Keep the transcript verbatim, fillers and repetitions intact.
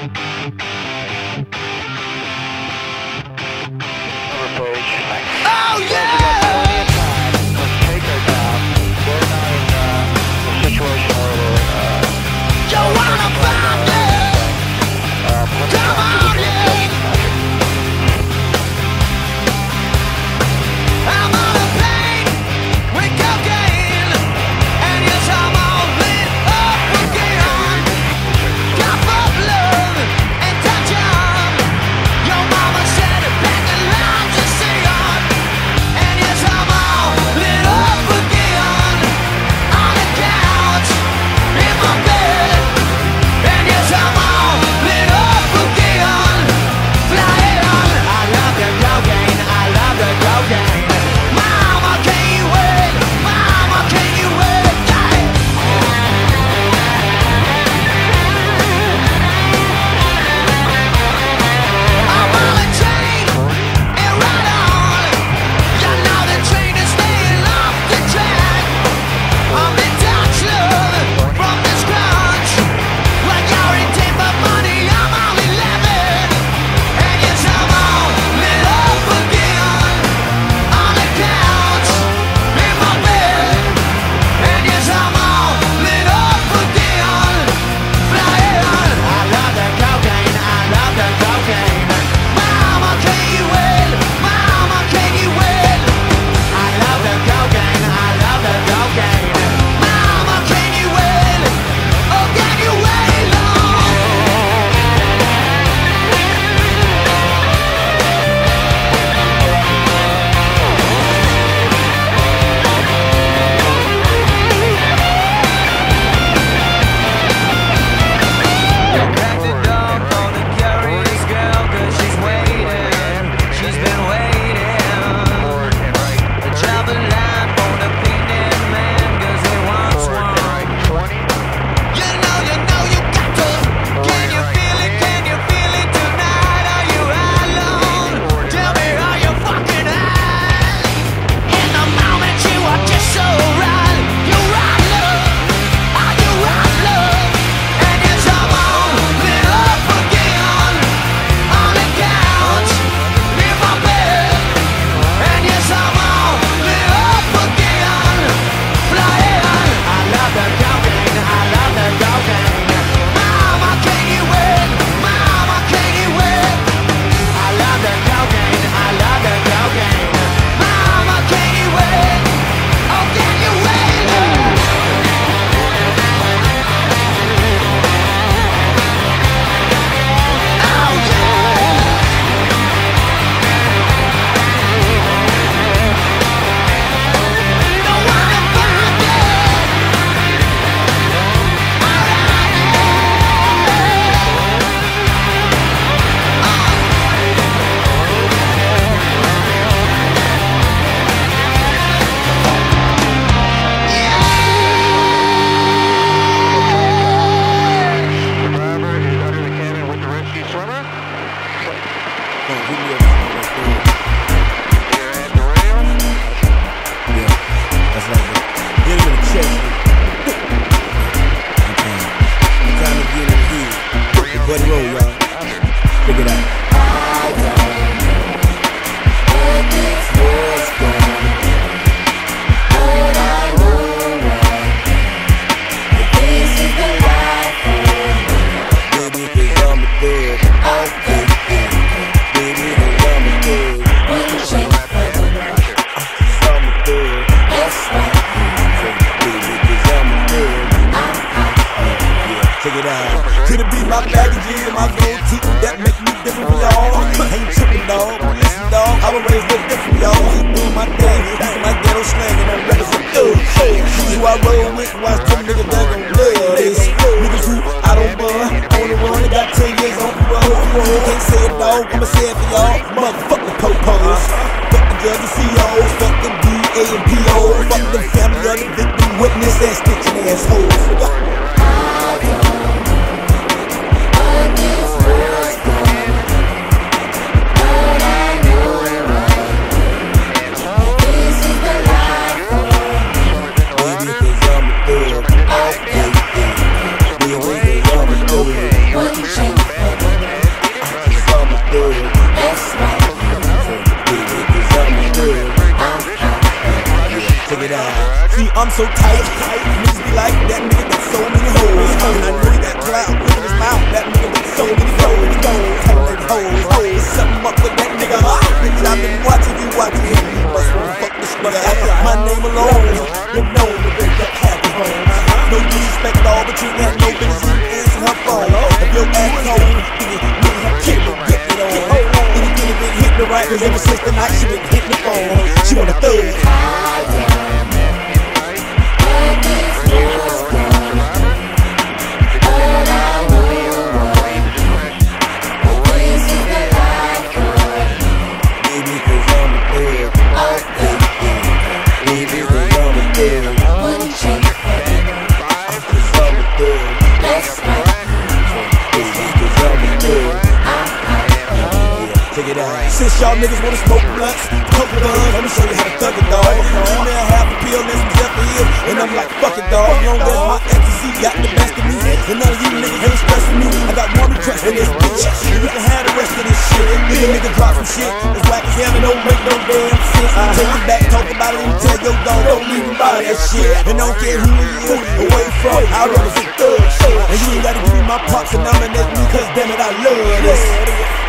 Oh yeah! Could it be my packaging and my gold teeth that make me different from y'all? Ain't trippin', dawg. Listen, dawg, I was raised a little different, y'all. Keep doing my thing, using my ghetto slang and I'm rapping some thug. This who I roll with, watch some niggas that gon' love this. Niggas who I don't bun, on the run, they got ten years on the road. Can't say it, dawg, I'ma say it for y'all. Motherfucking po-pos. Fuck the judge and C Os, fuck the D A and P Os, fuck the family of the victim, witness, and stitching assholes. Okay. so tight. Niggas be like, that nigga got so many hoes. And I know he got clout, look at his mouth. That nigga got so many hoes. Hoes, hoes, hoes. Something up with that nigga. Bitch, I've been watching you, watching him. You must wanna fuck this nigga. My name alone, you know the bitch that happy home. No disrespect at all, but you got no business answering her phone. If your ass cold, nigga, nigga, her kid will get it on. Anything been hitting the right, cause ever since the night she been hitting the phone. She want a thug. Since y'all niggas wanna smoke blunts, coke guns, let me show you how to thug it, dog. Give me a half a pill and some Zephyr here, and I'm like, fuck it, dog. Long as my ecstasy got the best of me, and none of you niggas ain't stressing me. I got one request in this bitch, you can have the rest of this shit. Nigga, nigga drop some shit, it's whack as hell and don't make no damn sense. Take it back, talk about it, and tell your dog, don't even buy that shit. And don't care who you is, or where you from, I represent thug shit. And you ain't gotta give me my props and nominate me, cause damn it, I love this.